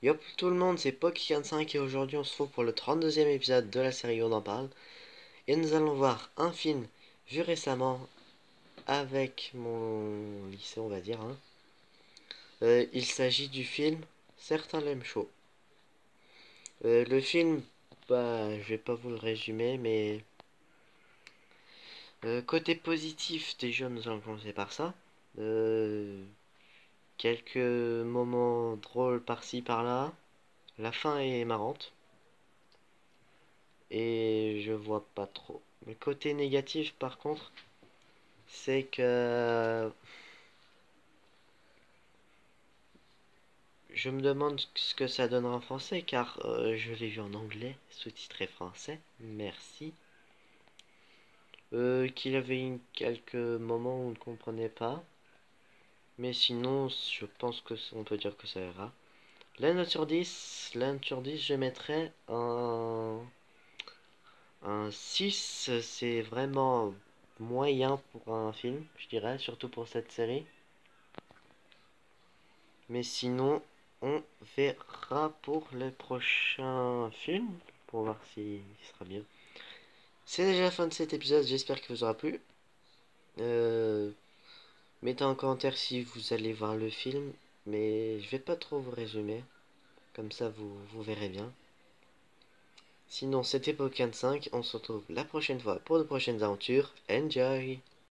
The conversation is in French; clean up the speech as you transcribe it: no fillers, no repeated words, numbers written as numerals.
Yo tout le monde, c'est Poki45 et aujourd'hui on se retrouve pour le 32e épisode de la série On en parle. Et nous allons voir un film vu récemment avec mon lycée, on va dire. Il s'agit du film Certains l'aiment chaud. Le film, je vais pas vous le résumer, mais côté positif, déjà nous allons commencer par ça. Euh, Quelques moments drôles par-ci par-là. La fin est marrante. Et je vois pas trop. Le côté négatif, par contre, c'est que je me demande ce que ça donnera en français, car je l'ai vu en anglais, sous-titré français. Merci. Qu'il y avait quelques moments où on ne comprenait pas, mais sinon, je pense que on peut dire que ça ira. La note sur 10, je mettrais un 6. C'est vraiment moyen pour un film, je dirais, surtout pour cette série. Mais sinon, on verra pour le prochain film, pour voir s'il sera bien. C'est déjà la fin de cet épisode, j'espère qu'il vous aura plu. Euh, Mettez en commentaire si vous allez voir le film, mais je vais pas trop vous résumer, comme ça vous verrez bien. Sinon, c'était Pokémon 5, on se retrouve la prochaine fois pour de prochaines aventures. Enjoy!